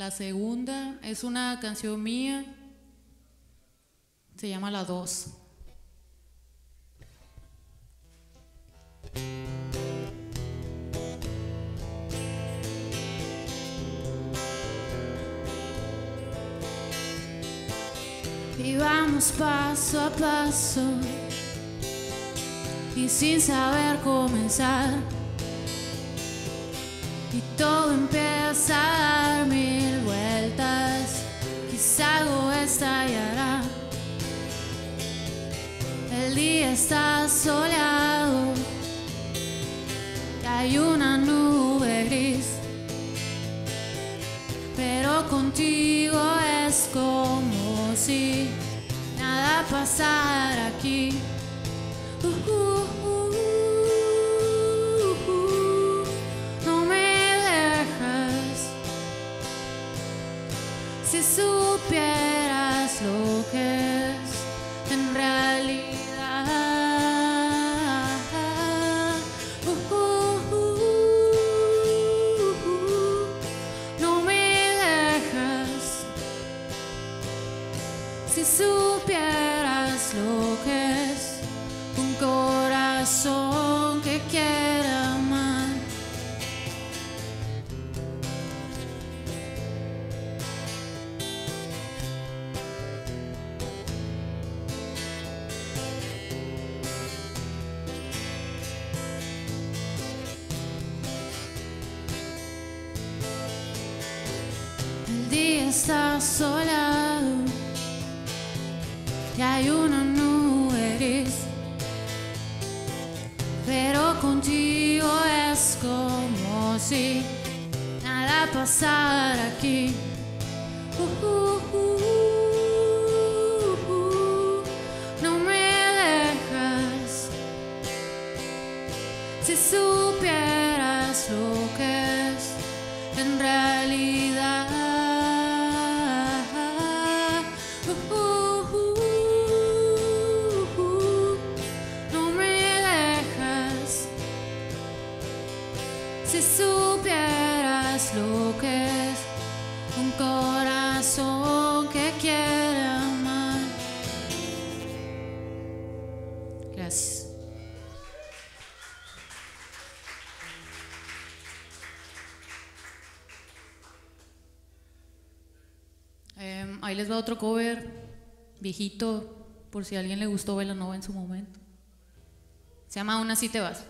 La segunda es una canción mía, se llama La 2. Y vamos paso a paso y sin saber comenzar, y todo empieza a dar mil vueltas, quizá algo estallará. El día está soleado y hay una nube gris, pero contigo es como si nada pasara aquí. No me dejas. Si supieras lo que es en realidad. No me dejas. Si supieras lo que es un corazón que quiere amar. El día está soleado y hay una nube gris, pero contigo es como si nada pasara aquí. No me dejas. Si supieras lo que es en realidad. No me dejas. Si supieras lo que es un corazón que quiere amar. Gracias. Ahí les va otro cover viejito, por si a alguien le gustó Belanova en su momento. Se llama Aún así te vas.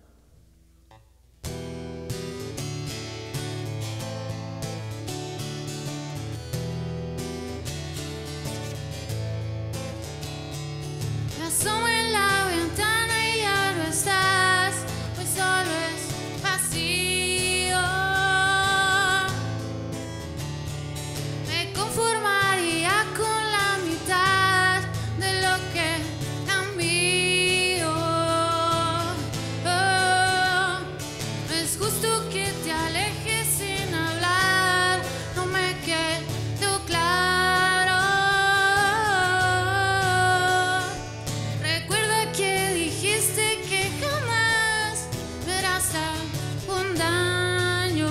Me asomo en la ventana y ya no estás, pues solo es vacío. Me conformaría con la mitad de lo que cambio. No es justo que te alejes sin hablar, no me quedó claro. Recuerda que dijiste que jamás me harás algún daño.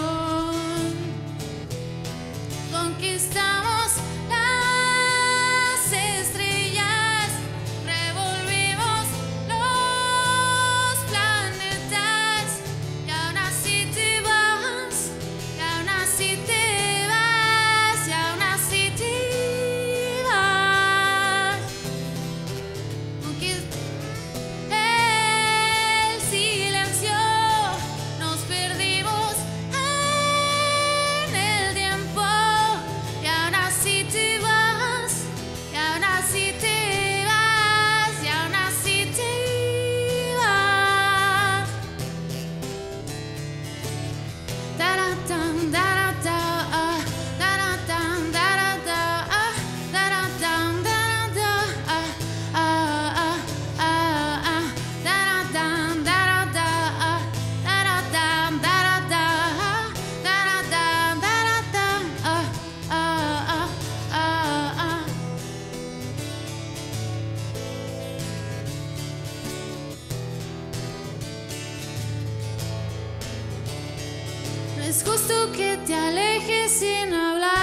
Conquistamos las estrellas, revolvimos los planetas, y aún así te vas, y aún así te vas, y aún así te vas. El silencio, nos perdimos en el tiempo, y aún así te vas, y aún así te vas, y aún así te vas. Taratán, taratá, ah, taratán, taratá, ah, taratán, taratá, ah, ah, ah, ah, ah, taratán, taratá, ah, taratán, taratá, ah, taratán, taratá, ah, ah, ah, ah, ah. No es justo que te alejes sin hablar.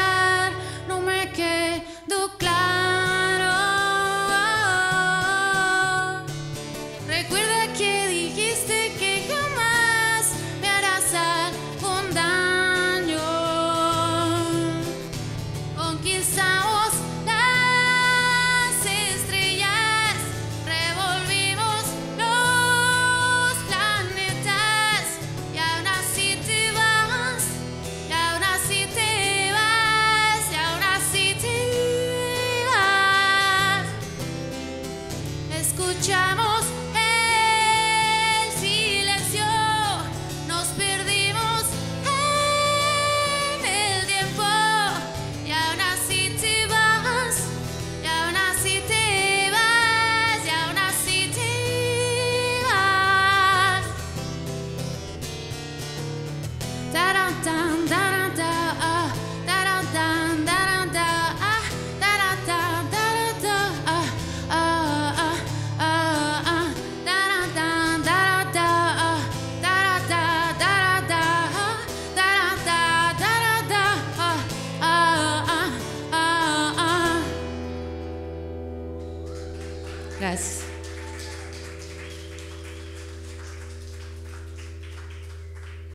Gracias.